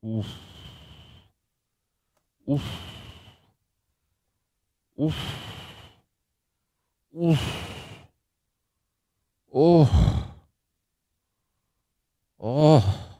Uff, uff, uff, uff. Oh, oh.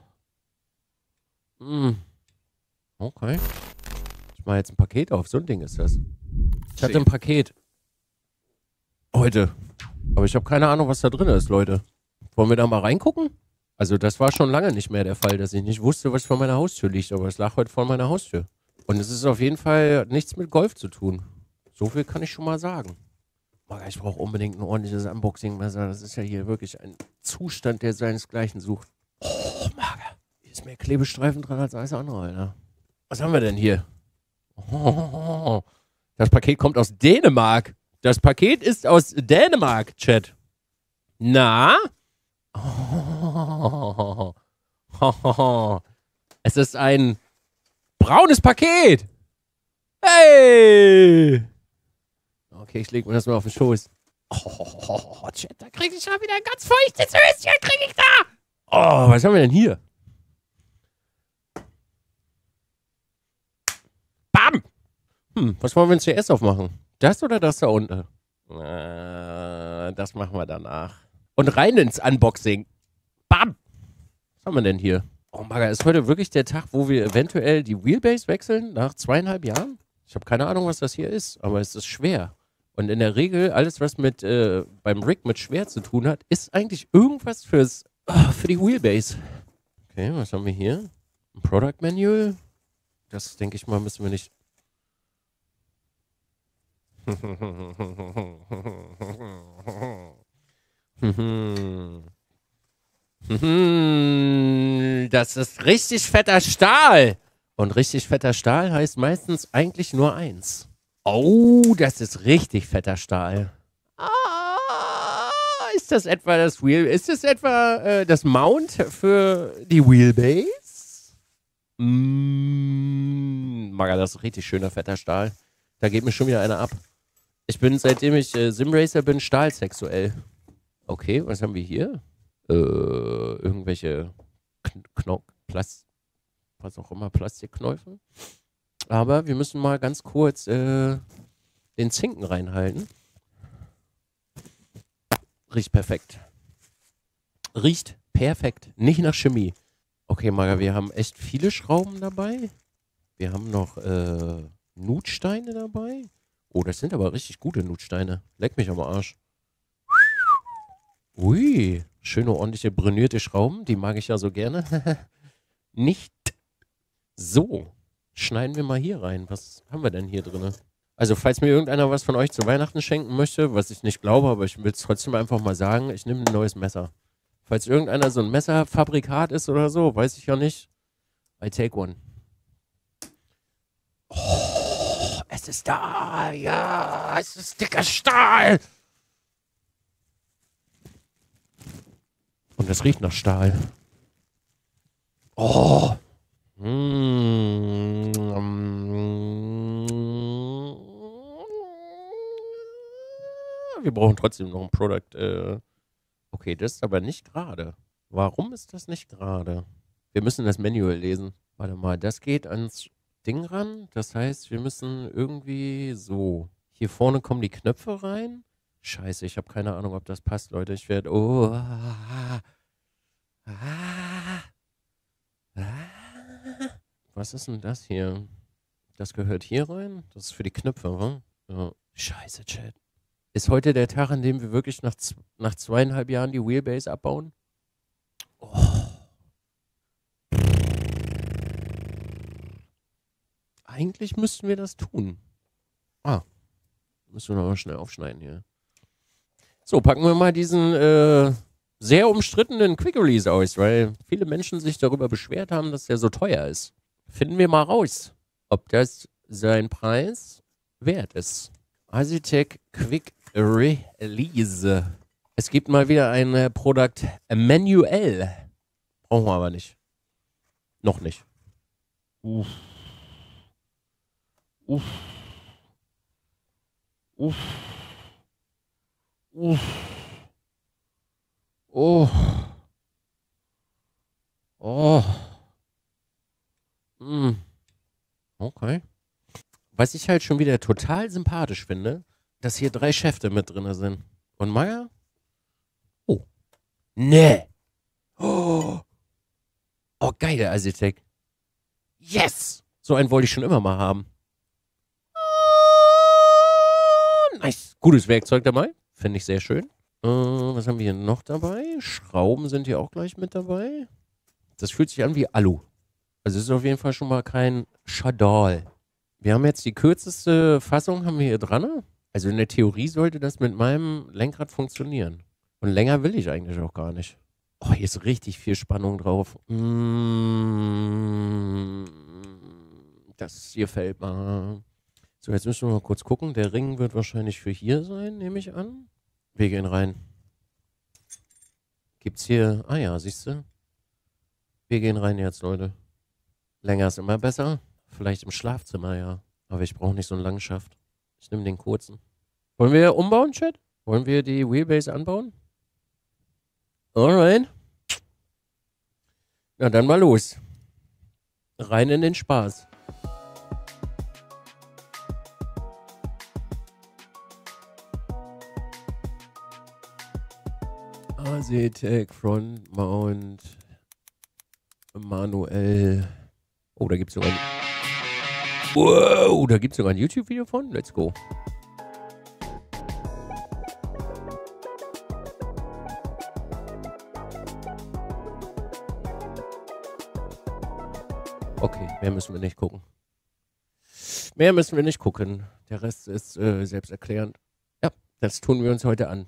Mm. Okay. Ich mache jetzt ein Paket auf. So ein Ding ist das. Ich hatte ein Paket heute. Aber ich habe keine Ahnung, was da drin ist, Leute. Wollen wir da mal reingucken? Also das war schon lange nicht mehr der Fall, dass ich nicht wusste, was vor meiner Haustür liegt. Aber es lag heute vor meiner Haustür. Und es ist auf jeden Fall nichts mit Golf zu tun. So viel kann ich schon mal sagen. Maga, ich brauche unbedingt ein ordentliches Unboxing-Messer. Das ist ja hier wirklich ein Zustand, der seinesgleichen sucht. Oh, Maga. Hier ist mehr Klebestreifen dran als alles andere, Alter. Was haben wir denn hier? Oh, das Paket kommt aus Dänemark. Das Paket ist aus Dänemark, Chat. Na? Oh, es ist ein braunes Paket. Hey! Okay, ich lege mir das mal auf den Schoß. Oh, Chat, da kriege ich schon wieder ein ganz feuchtes Höschen, kriege ich da. Oh, was haben wir denn hier? Bam! Was wollen wir denn zuerst aufmachen? Das oder das da unten? Das machen wir danach. Und rein ins Unboxing. Bam! Was haben wir denn hier? Oh, Maga, ist heute wirklich der Tag, wo wir eventuell die Wheelbase wechseln nach 2,5 Jahren? Ich habe keine Ahnung, was das hier ist, aber es ist schwer. Und in der Regel, alles, was mit beim Rig mit schwer zu tun hat, ist eigentlich irgendwas für die Wheelbase. Okay, was haben wir hier? Ein Product Manual. Das, denke ich mal, müssen wir nicht... Das ist richtig fetter Stahl. Und richtig fetter Stahl heißt meistens eigentlich nur eins. Oh, das ist richtig fetter Stahl. Ah, ist das etwa das Ist das etwa das Mount für die Wheelbase? Maga, das ist richtig schöner fetter Stahl. Da geht mir schon wieder einer ab. Ich bin, seitdem ich Simracer bin, stahlsexuell. Okay, was haben wir hier? Irgendwelche was auch immer, Plastikknäufe. Aber wir müssen mal ganz kurz den Zinken reinhalten. Riecht perfekt. Riecht perfekt. Nicht nach Chemie. Okay, Maga, wir haben echt viele Schrauben dabei. Wir haben noch Nutsteine dabei. Oh, das sind aber richtig gute Nutsteine. Leck mich am Arsch. Ui, schöne, ordentliche, brünierte Schrauben. Die mag ich ja so gerne. Nicht so. Schneiden wir mal hier rein. Was haben wir denn hier drin? Also, falls mir irgendeiner was von euch zu Weihnachten schenken möchte, was ich nicht glaube, aber ich will es trotzdem einfach mal sagen, ich nehme ein neues Messer. Falls irgendeiner so ein Messerfabrikat ist oder so, weiß ich ja nicht. I take one. Oh, es ist da. Ja, es ist dicker Stahl. Und es riecht nach Stahl. Oh. Wir brauchen trotzdem noch ein Product. Okay, das ist aber nicht gerade. Warum ist das nicht gerade? Wir müssen das Manual lesen. Warte mal, das geht ans Ding ran. Das heißt, wir müssen irgendwie so. Hier vorne kommen die Knöpfe rein. Scheiße, ich habe keine Ahnung, ob das passt, Leute. Ich werde... Oh. Was ist denn das hier? Das gehört hier rein? Das ist für die Knöpfe, oder? Ja. Scheiße, Chat. Ist heute der Tag, an dem wir wirklich nach 2,5 Jahren die Wheelbase abbauen? Oh. Eigentlich müssten wir das tun. Ah. Müssen wir noch mal schnell aufschneiden hier. So, packen wir mal diesen sehr umstrittenen Quick Release aus, weil viele Menschen sich darüber beschwert haben, dass der so teuer ist. Finden wir mal raus, ob das seinen Preis wert ist. Asitec Quick Release. Es gibt mal wieder ein Produkt manuell. Brauchen wir aber nicht. Noch nicht. Uff. Uff. Uff. Uff. Oh. Oh. Mm, okay. Was ich halt schon wieder total sympathisch finde, dass hier 3 Schäfte mit drin sind. Und Meier? Oh. Nee. Oh, oh geil, der Architekt. Yes! So einen wollte ich schon immer mal haben. Oh, nice. Gutes Werkzeug dabei. Finde ich sehr schön. Was haben wir hier noch dabei? Schrauben sind hier auch gleich mit dabei. Das fühlt sich an wie Alu. Also es ist auf jeden Fall schon mal kein Schadal. Wir haben jetzt die kürzeste Fassung haben wir hier dran. Also in der Theorie sollte das mit meinem Lenkrad funktionieren. Und länger will ich eigentlich auch gar nicht. Oh, hier ist richtig viel Spannung drauf. Das hier fällt mal. So, jetzt müssen wir mal kurz gucken. Der Ring wird wahrscheinlich für hier sein, nehme ich an. Wir gehen rein. Gibt's hier. Ah ja, siehst du? Wir gehen rein jetzt, Leute. Länger ist immer besser. Vielleicht im Schlafzimmer, ja. Aber ich brauche nicht so einen langen Schaft. Ich nehme den kurzen. Wollen wir umbauen, Chat? Wollen wir die Wheelbase anbauen? Alright. Na dann mal los. Rein in den Spaß. ASETEC Front Mount manuell. Oh, da gibt es sogar wow, da gibt's sogar ein YouTube-Video von. Let's go. Okay, mehr müssen wir nicht gucken. Mehr müssen wir nicht gucken. Der Rest ist selbsterklärend. Ja, das tun wir uns heute an.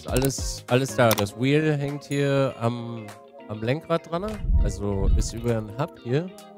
ist alles da. Das Wheel hängt hier am Lenkrad dran. Also ist über einen Hub hier.